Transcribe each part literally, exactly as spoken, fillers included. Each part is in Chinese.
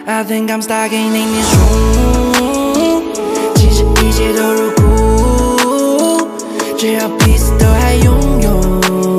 I think I'm stuck in this room， 其实一切都如故，只要彼此都还拥有。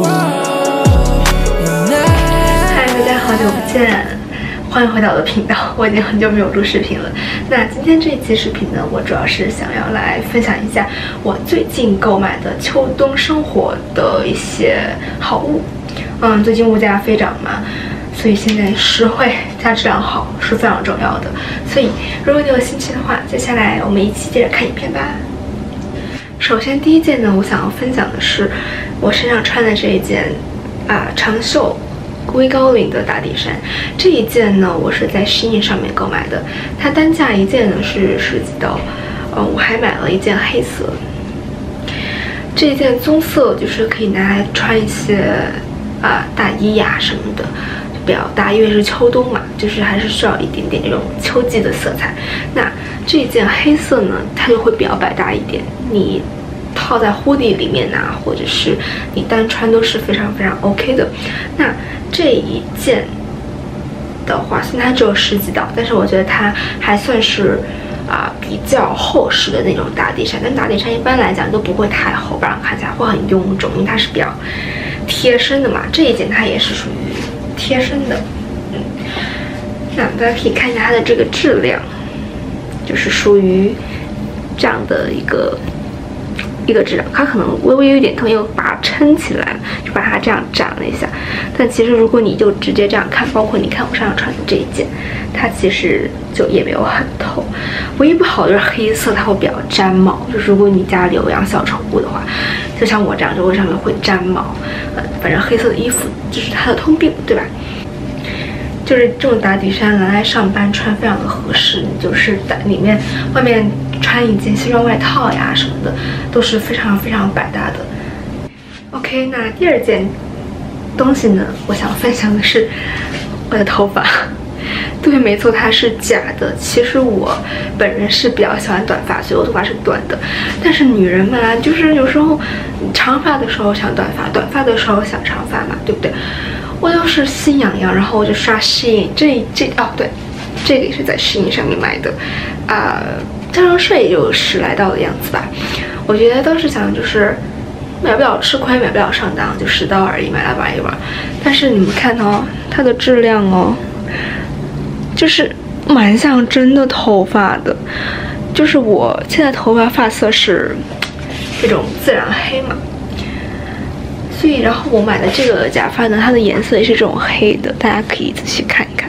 嗨，大家好久不见，欢迎回到我的频道。我已经很久没有录视频了。那今天这一期视频呢，我主要是想要来分享一下我最近购买的秋冬生活的一些好物。嗯，最近物价飞涨嘛。 所以现在实惠加质量好是非常重要的，所以如果你有兴趣的话，接下来我们一起接着看影片吧。首先第一件呢，我想要分享的是我身上穿的这一件啊长袖微高领的打底衫。这一件呢，我是在Shein上面购买的，它单价一件呢是十几刀，嗯，我还买了一件黑色。这一件棕色就是可以拿来穿一些啊大衣呀什么的。 比较大，因为是秋冬嘛，就是还是需要一点点那种秋季的色彩。那这一件黑色呢，它就会比较百搭一点，你套在 hoodie 里面啊，或者是你单穿都是非常非常 OK 的。那这一件的话，虽然它只有十几刀，但是我觉得它还算是啊、呃、比较厚实的那种打底衫。但打底衫一般来讲都不会太厚，不然看起来会很臃肿，因为它是比较贴身的嘛。这一件它也是属于 贴身的，嗯，那大家可以看一下它的这个质量，就是属于这样的一个一个质量。它可能微微有点疼，又把它撑起来，就把它这样展了一下。但其实如果你就直接这样看，包括你看我身上穿的这一件，它其实就也没有很透。唯一不好的就是黑色，它会比较粘毛。就是如果你家里有养小宠物的话，就像我这样，就会上面会粘毛。呃，反正黑色的衣服就是它的通病，对吧？就是这种打底衫拿来上班穿非常的合适，你就是在里面外面穿一件西装外套呀什么的，都是非常非常百搭的。OK， 那第二件东西呢，我想分享的是我的头发。对，没错，它是假的。其实我本人是比较喜欢短发，所以我头发是短的。但是女人嘛，就是有时候长发的时候想短发，短发的时候想长发嘛，对不对？我就是心痒痒，然后我就刷Shein，这这哦对，这个也是在Shein上面买的，啊、呃，加上税也就十来刀的样子吧。我觉得当时想就是买不了吃亏，买不了上当，就十刀而已，买来玩一玩。但是你们看哦，它的质量哦。 就是蛮像真的头发的，就是我现在头发发色是这种自然黑嘛，所以然后我买的这个假发呢，它的颜色也是这种黑的，大家可以仔细看一看，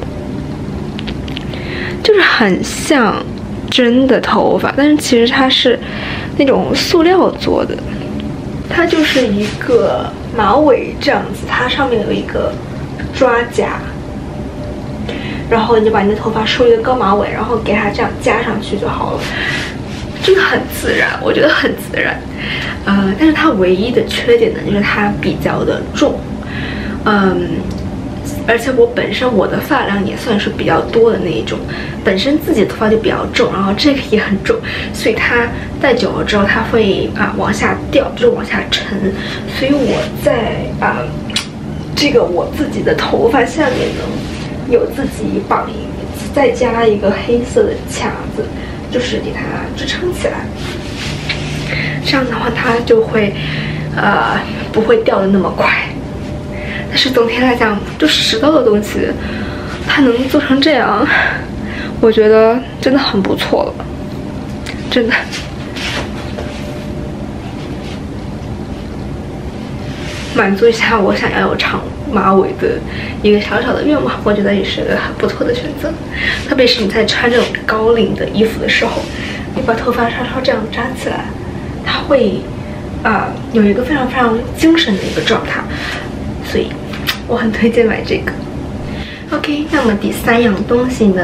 就是很像真的头发，但是其实它是那种塑料做的，它就是一个马尾这样子，它上面有一个抓夹。 然后你就把你的头发梳一个高马尾，然后给它这样加上去就好了，真的很自然，我觉得很自然。呃，但是它唯一的缺点呢，就是它比较的重，嗯，而且我本身我的发量也算是比较多的那一种，本身自己的头发就比较重，然后这个也很重，所以它戴久了之后它会啊往下掉，就是往下沉，所以我在啊这个我自己的头发下面呢。 有自己绑一个，再加一个黑色的卡子，就是给它支撑起来。这样的话，它就会，呃，不会掉的那么快。但是总体来讲，就十刀的东西，它能做成这样，我觉得真的很不错了，真的。 满足一下我想要有长马尾的一个小小的愿望，我觉得也是个很不错的选择。特别是你在穿这种高领的衣服的时候，你把头发稍稍这样扎起来，它会啊、呃、有一个非常非常精神的一个状态，所以我很推荐买这个。OK， 那么第三样东西呢，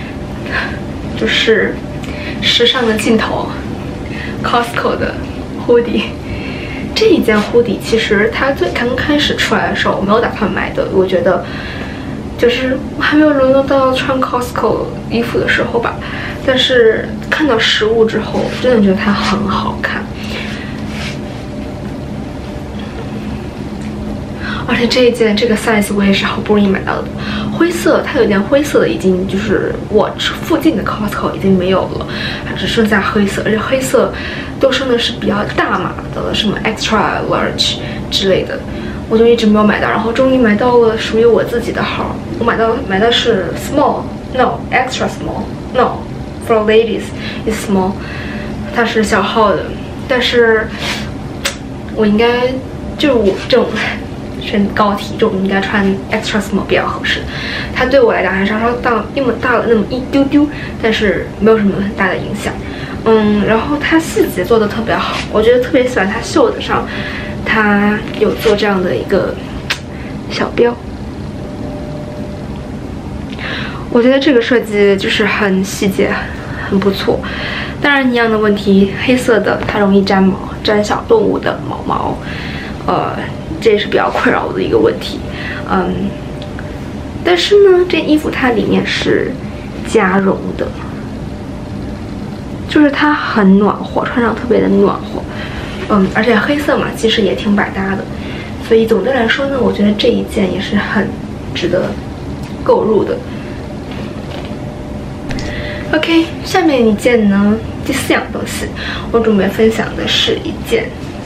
就是时尚的尽头 ，Costco 的 hoodie。 这一件 hoodie 其实它最刚开始出来的时候，我没有打算买的。我觉得，就是我还没有轮到穿 Costco 衣服的时候吧。但是看到实物之后，真的觉得它很好看。 而且这一件这个 size 我也是好不容易买到的，灰色，它有点灰色的，已经就是我附近的 Costco 已经没有了，它只剩下黑色，而且黑色都剩的是比较大码的，什么 extra large 之类的，我就一直没有买到，然后终于买到了属于我自己的号，我买到买的是 small no extra small no for ladies is small， 它是小号的，但是我应该就是我这种身高体重应该穿 extra small 比较合适，它对我来讲还是稍稍大那么大了那么一丢丢，但是没有什么很大的影响。嗯，然后它细节做的特别好，我觉得特别喜欢它袖子上，它有做这样的一个小标，我觉得这个设计就是很细节，很不错。当然一样的问题，黑色的它容易沾毛，沾小动物的毛毛，呃，这也是比较困扰我的一个问题。嗯，但是呢，这衣服它里面是加绒的。就是它很暖和，穿上特别的暖和，嗯，而且黑色嘛，其实也挺百搭的，所以总的来说呢，我觉得这一件也是很值得购入的。OK， 下面一件呢，第四样东西，我准备分享的是一件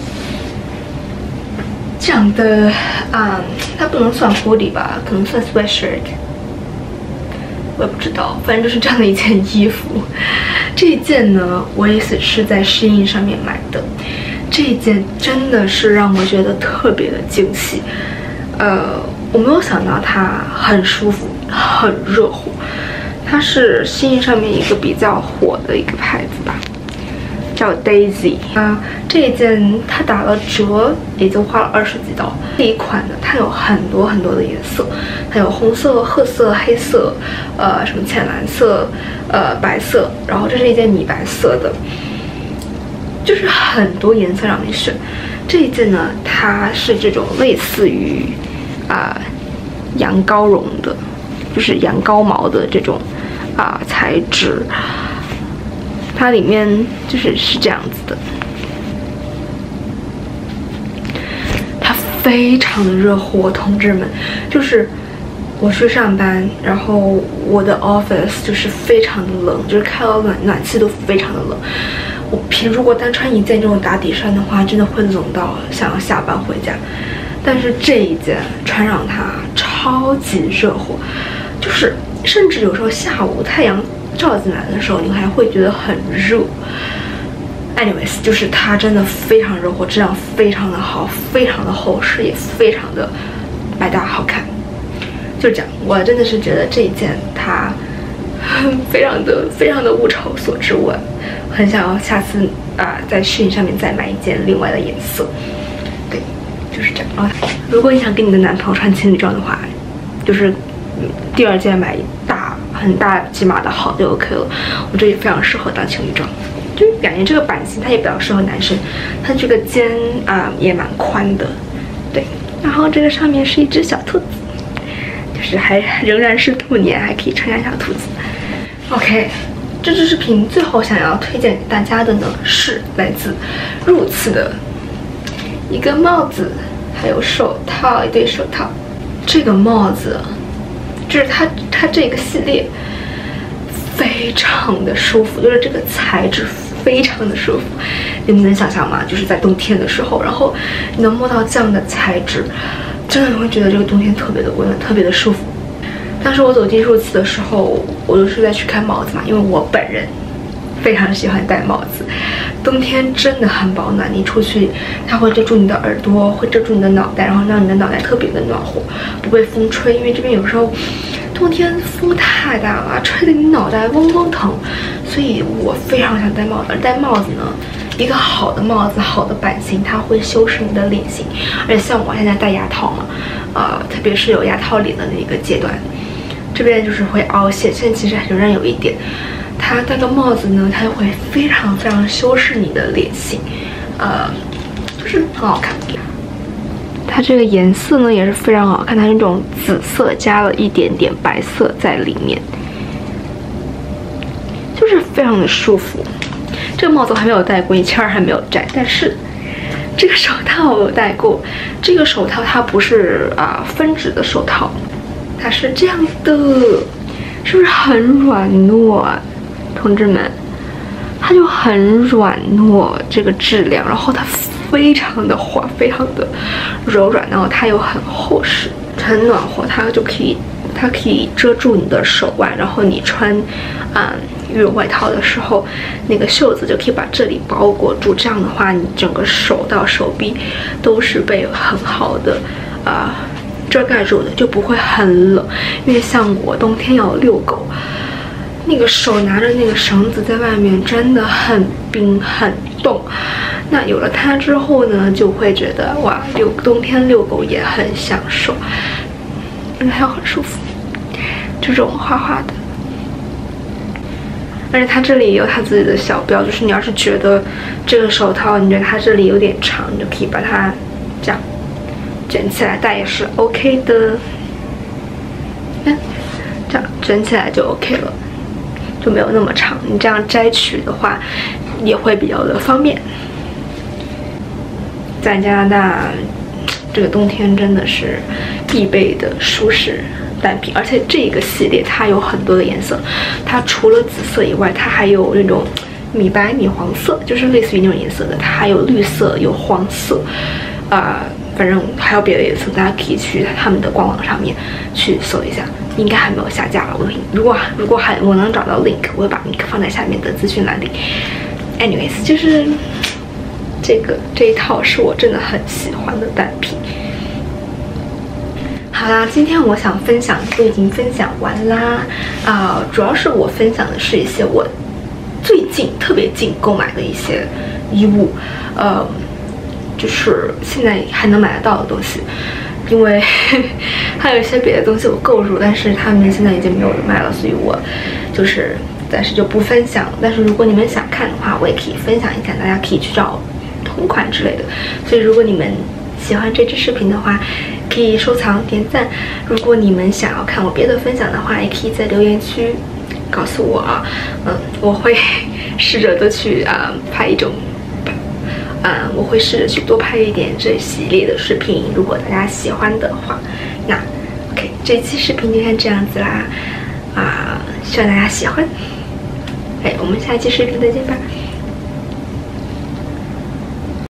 这样的，啊、嗯，它不能算 hoodie 吧，可能算 sweatshirt。我也不知道，反正就是这样的一件衣服。这一件呢，我也是在Shein上面买的。这一件真的是让我觉得特别的惊喜。呃，我没有想到它很舒服，很热乎。它是Shein上面一个比较火的一个牌子吧，叫 Daisy 啊。这一件它打了折，也就花了二十几刀。这一款呢，它有很多很多的颜色，它有红色、褐色、黑色，呃，什么浅蓝色，呃，白色。然后这是一件米白色的，就是很多颜色让你选。这一件呢，它是这种类似于啊、呃、羊羔绒的，就是羊羔毛的这种啊、呃、材质。它里面就是是这样子的，它非常的热乎，同志们，就是我去上班，然后我的 office 就是非常的冷，就是开到暖暖气都非常的冷。我平如果单穿一件这种打底衫的话，真的会冷到想要下班回家。但是这一件穿上它超级热乎，就是甚至有时候下午太阳照进来的时候，你还会觉得很热。anyways， 就是它真的非常热乎，质量非常的好，非常的厚实，也非常的百搭好看。就这样，我真的是觉得这一件它非常的非常的物超所值，我很想要下次啊、呃、在Shein上面再买一件另外的颜色。对，就是这样啊。如果你想跟你的男朋友穿情侣装的话，就是第二件买一大很大几码的好就 OK 了。我这也非常适合当情侣装，就感觉这个版型它也比较适合男生，它这个肩啊、呃、也蛮宽的。对，然后这个上面是一只小兔子，就是还仍然是兔年，还可以穿上小兔子。OK， 这支视频最后想要推荐给大家的呢，是来自Roots的一个帽子，还有手套，一对手套。这个帽子就是它它这个系列非常的舒服，就是这个材质非常的舒服。你们能想象吗？就是在冬天的时候，然后你能摸到这样的材质，真的会觉得这个冬天特别的温暖，特别的舒服。当时我走进Roots的时候，我就是在去看帽子嘛，因为我本人非常喜欢戴帽子。冬天真的很保暖，你出去它会遮住你的耳朵，会遮住你的脑袋，然后让你的脑袋特别的暖和，不被风吹。因为这边有时候冬天风太大了，吹得你脑袋嗡嗡疼，所以我非常想戴帽子。而戴帽子呢，一个好的帽子，好的版型，它会修饰你的脸型。而且像我现在戴牙套嘛，呃，特别是有牙套脸的那个阶段，这边就是会凹陷，现在其实仍然有一点。它戴个帽子呢，它会非常非常修饰你的脸型，呃，就是很好看。它这个颜色呢也是非常好看，它是那种紫色加了一点点白色在里面，就是非常的舒服。这个帽子我还没有戴过，一圈还没有摘，但是这个手套我有戴过，这个手套它不是啊、呃、分指的手套，它是这样的，是不是很软糯啊，同志们？它就很软糯，这个质量，然后它非常的滑，非常的柔软，然后它又很厚实，很暖和，它就可以，它可以遮住你的手腕，然后你穿啊、嗯、羽绒外套的时候，那个袖子就可以把这里包裹住，这样的话，你整个手到手臂都是被很好的啊、呃、遮盖住的，就不会很冷，因为像我冬天要遛狗。那个手拿着那个绳子在外面真的很冰很冻，那有了它之后呢，就会觉得哇，遛冬天遛狗也很享受，而且还很舒服，这种滑滑的。而且它这里也有它自己的小标，就是你要是觉得这个手套你觉得它这里有点长，你就可以把它这样卷起来戴也是 OK 的。看，这样卷起来就 OK 了。就没有那么长，你这样摘取的话也会比较的方便。在加拿大这个冬天真的是必备的舒适单品，而且这个系列它有很多的颜色，它除了紫色以外，它还有那种米白、米黄色，就是类似于那种颜色的，它还有绿色、有黄色，啊、呃，反正还有别的颜色，大家可以去他们的官网上面去搜一下。应该还没有下架了，我如果如果还我能找到 link， 我会把 link 放在下面的资讯栏里。anyways， 就是这个这一套是我真的很喜欢的单品。好啦，今天我想分享都已经分享完啦，啊、呃，主要是我分享的是一些我最近特别近购买的一些衣物，呃，就是现在还能买得到的东西。因为还有一些别的东西我购入，但是他们现在已经没有人卖了，所以我就是暂时就不分享。但是如果你们想看的话，我也可以分享一下，大家可以去找同款之类的。所以如果你们喜欢这支视频的话，可以收藏点赞。如果你们想要看我别的分享的话，也可以在留言区告诉我啊，嗯，我会试着的去啊、呃、拍一种。嗯，我会试着去多拍一点这系列的视频，如果大家喜欢的话，那 OK， 这期视频就先这样子啦，啊，希望大家喜欢，哎，我们下期视频再见吧。